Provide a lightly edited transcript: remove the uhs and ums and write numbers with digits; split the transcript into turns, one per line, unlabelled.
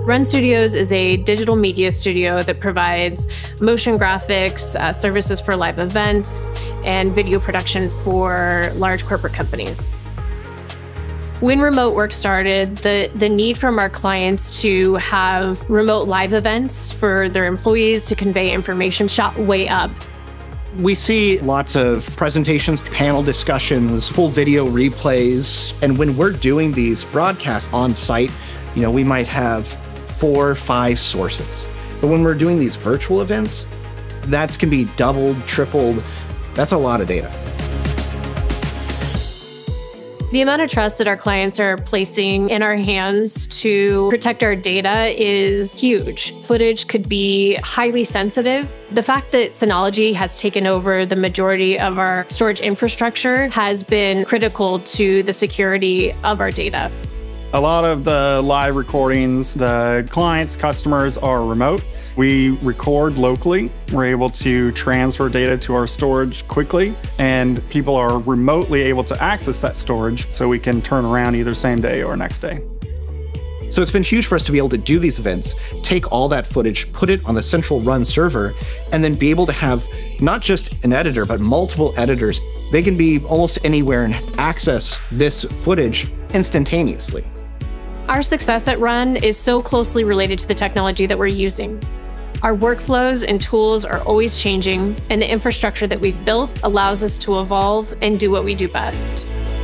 Run Studios is a digital media studio that provides motion graphics, services for live events, and video production for large corporate companies. When remote work started, the need from our clients to have remote live events for their employees to convey information shot way up.
We see lots of presentations, panel discussions, full video replays. And when we're doing these broadcasts on site, we might have 4 or 5 sources. But when we're doing these virtual events, that can be doubled, tripled. That's a lot of data.
The amount of trust that our clients are placing in our hands to protect our data is huge. Footage could be highly sensitive. The fact that Synology has taken over the majority of our storage infrastructure has been critical to the security of our data.
A lot of the live recordings, the clients, customers are remote. We record locally. We're able to transfer data to our storage quickly, and people are remotely able to access that storage so we can turn around either same day or next day.
So it's been huge for us to be able to do these events, take all that footage, put it on the central run server, and then be able to have not just an editor, but multiple editors. They can be almost anywhere and access this footage instantaneously.
Our success at Run is so closely related to the technology that we're using. Our workflows and tools are always changing, and the infrastructure that we've built allows us to evolve and do what we do best.